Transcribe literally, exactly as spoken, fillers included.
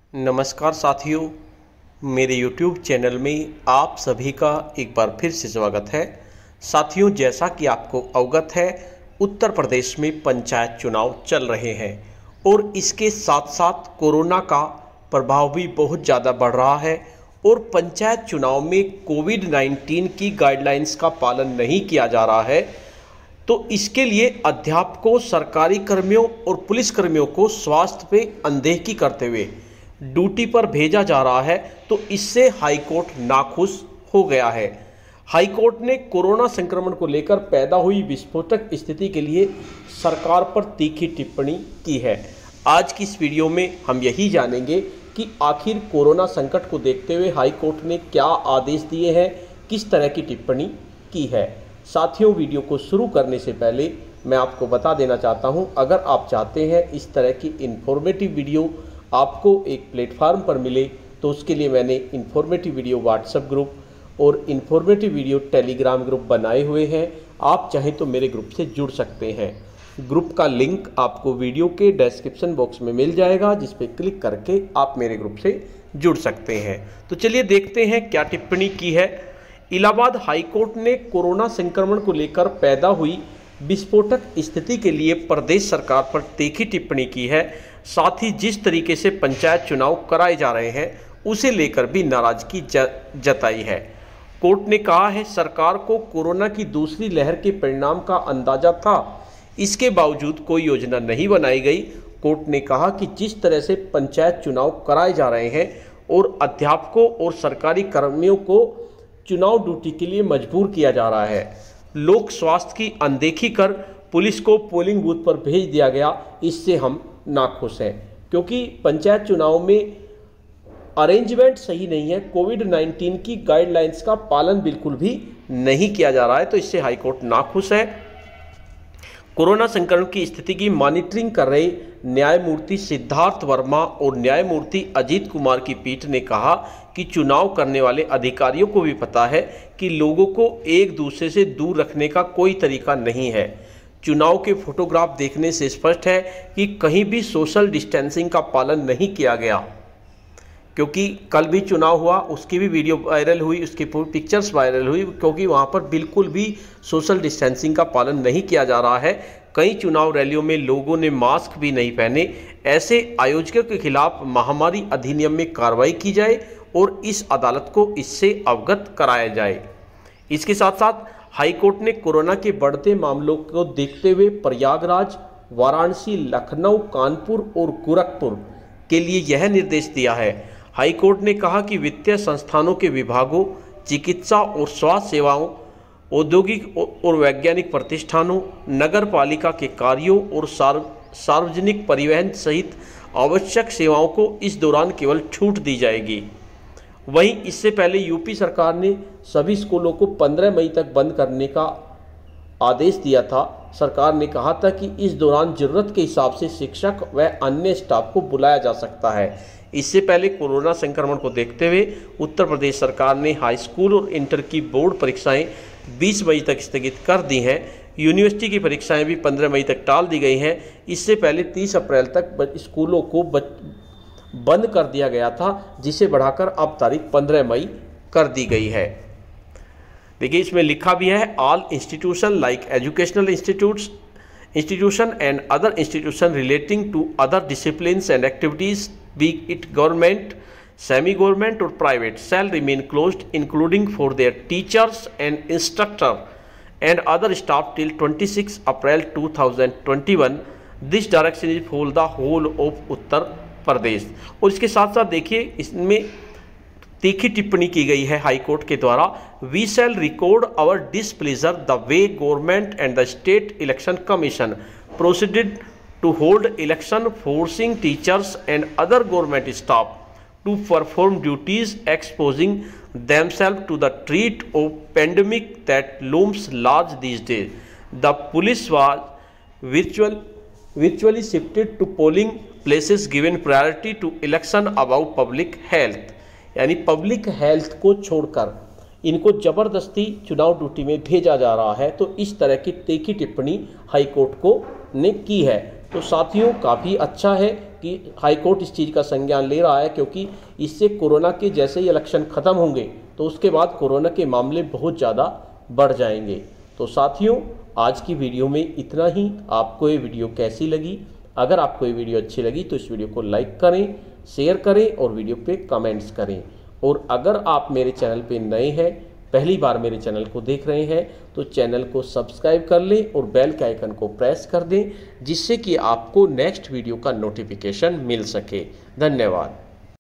नमस्कार साथियों, मेरे यूट्यूब चैनल में आप सभी का एक बार फिर से स्वागत है। साथियों, जैसा कि आपको अवगत है, उत्तर प्रदेश में पंचायत चुनाव चल रहे हैं और इसके साथ साथ कोरोना का प्रभाव भी बहुत ज़्यादा बढ़ रहा है और पंचायत चुनाव में कोविड नाइन्टीन की गाइडलाइंस का पालन नहीं किया जा रहा है। तो इसके लिए अध्यापकों, सरकारी कर्मियों और पुलिस कर्मियों को स्वास्थ्य पे अनदेखी करते हुए ड्यूटी पर भेजा जा रहा है। तो इससे हाईकोर्ट नाखुश हो गया है। हाईकोर्ट ने कोरोना संक्रमण को लेकर पैदा हुई विस्फोटक स्थिति के लिए सरकार पर तीखी टिप्पणी की है। आज की इस वीडियो में हम यही जानेंगे कि आखिर कोरोना संकट को देखते हुए हाईकोर्ट ने क्या आदेश दिए हैं, किस तरह की टिप्पणी की है। साथियों, वीडियो को शुरू करने से पहले मैं आपको बता देना चाहता हूं, अगर आप चाहते हैं इस तरह की इन्फॉर्मेटिव वीडियो आपको एक प्लेटफार्म पर मिले तो उसके लिए मैंने इन्फॉर्मेटिव वीडियो व्हाट्सएप ग्रुप और इन्फॉर्मेटिव वीडियो टेलीग्राम ग्रुप बनाए हुए हैं। आप चाहें तो मेरे ग्रुप से जुड़ सकते हैं। ग्रुप का लिंक आपको वीडियो के डिस्क्रिप्शन बॉक्स में मिल जाएगा, जिस पर क्लिक करके आप मेरे ग्रुप से जुड़ सकते हैं। तो चलिए देखते हैं क्या टिप्पणी की है। इलाहाबाद हाईकोर्ट ने कोरोना संक्रमण को लेकर पैदा हुई विस्फोटक स्थिति के लिए प्रदेश सरकार पर तीखी टिप्पणी की है। साथ ही जिस तरीके से पंचायत चुनाव कराए जा रहे हैं उसे लेकर भी नाराजगी जताई है। कोर्ट ने कहा है, सरकार को कोरोना की दूसरी लहर के परिणाम का अंदाजा था, इसके बावजूद कोई योजना नहीं बनाई गई। कोर्ट ने कहा कि जिस तरह से पंचायत चुनाव कराए जा रहे हैं और अध्यापकों और सरकारी कर्मियों को चुनाव ड्यूटी के लिए मजबूर किया जा रहा है, लोक स्वास्थ्य की अनदेखी कर पुलिस को पोलिंग बूथ पर भेज दिया गया, इससे हम नाखुश हैं। क्योंकि पंचायत चुनाव में अरेंजमेंट सही नहीं है, कोविड नाइन्टीन की गाइडलाइंस का पालन बिल्कुल भी नहीं किया जा रहा है, तो इससे हाईकोर्ट नाखुश है। कोरोना संक्रमण की स्थिति की मॉनिटरिंग कर रहे न्यायमूर्ति सिद्धार्थ वर्मा और न्यायमूर्ति अजीत कुमार की पीठ ने कहा कि चुनाव करने वाले अधिकारियों को भी पता है कि लोगों को एक दूसरे से दूर रखने का कोई तरीका नहीं है। चुनाव के फोटोग्राफ देखने से स्पष्ट है कि कहीं भी सोशल डिस्टेंसिंग का पालन नहीं किया गया। क्योंकि कल भी चुनाव हुआ, उसकी भी वीडियो वायरल हुई, उसकी पिक्चर्स वायरल हुई, क्योंकि वहां पर बिल्कुल भी सोशल डिस्टेंसिंग का पालन नहीं किया जा रहा है। कई चुनाव रैलियों में लोगों ने मास्क भी नहीं पहने। ऐसे आयोजकों के खिलाफ महामारी अधिनियम में कार्रवाई की जाए और इस अदालत को इससे अवगत कराया जाए। इसके साथ साथ हाईकोर्ट ने कोरोना के बढ़ते मामलों को देखते हुए प्रयागराज, वाराणसी, लखनऊ, कानपुर और गोरखपुर के लिए यह निर्देश दिया है। हाईकोर्ट ने कहा कि वित्तीय संस्थानों के विभागों, चिकित्सा और स्वास्थ्य सेवाओं, औद्योगिक और वैज्ञानिक प्रतिष्ठानों, नगर पालिका के कार्यों और सार्वजनिक परिवहन सहित आवश्यक सेवाओं को इस दौरान केवल छूट दी जाएगी। वहीं इससे पहले यूपी सरकार ने सभी स्कूलों को पंद्रह मई तक बंद करने का आदेश दिया था। सरकार ने कहा था कि इस दौरान जरूरत के हिसाब से शिक्षक व अन्य स्टाफ को बुलाया जा सकता है। इससे पहले कोरोना संक्रमण को देखते हुए उत्तर प्रदेश सरकार ने हाई स्कूल और इंटर की बोर्ड परीक्षाएं बीस मई तक स्थगित कर दी हैं। यूनिवर्सिटी की परीक्षाएं भी पंद्रह मई तक टाल दी गई हैं। इससे पहले तीस अप्रैल तक स्कूलों को बंद कर दिया गया था, जिसे बढ़ाकर अब तारीख पंद्रह मई कर दी गई है। देखिए, इसमें लिखा भी है, all institution like educational institutes institution and other institution relating to other disciplines and activities, be it government, semi government और private, shall remain closed including for their teachers and instructor and other staff till twenty-sixth April two thousand twenty-one. This direction is for the whole of Uttar Pradesh. और इसके साथ साथ देखिए, इसमें तीखी टिप्पणी की गई है हाईकोर्ट के द्वारा। We shall record our displeasure the way government and the state election commission proceeded to hold election, forcing teachers and other government staff to perform duties, exposing themselves to the threat of pandemic that looms large these days. The police was virtual, virtually shifted to polling places given priority to election above public health. यानी public health को छोड़कर इनको जबरदस्ती चुनाव duty में भेजा जा रहा है। तो इस तरह की तीखी टिप्पणी हाईकोर्ट को ने की है। तो साथियों, काफ़ी अच्छा है कि हाईकोर्ट इस चीज़ का संज्ञान ले रहा है, क्योंकि इससे कोरोना के जैसे ही इलेक्शन ख़त्म होंगे तो उसके बाद कोरोना के मामले बहुत ज़्यादा बढ़ जाएंगे। तो साथियों, आज की वीडियो में इतना ही। आपको ये वीडियो कैसी लगी? अगर आपको ये वीडियो अच्छी लगी तो इस वीडियो को लाइक करें, शेयर करें और वीडियो पे कमेंट्स करें। और अगर आप मेरे चैनल पे नए हैं, पहली बार मेरे चैनल को देख रहे हैं, तो चैनल को सब्सक्राइब कर लें और बेल के आइकन को प्रेस कर दें, जिससे कि आपको नेक्स्ट वीडियो का नोटिफिकेशन मिल सके। धन्यवाद।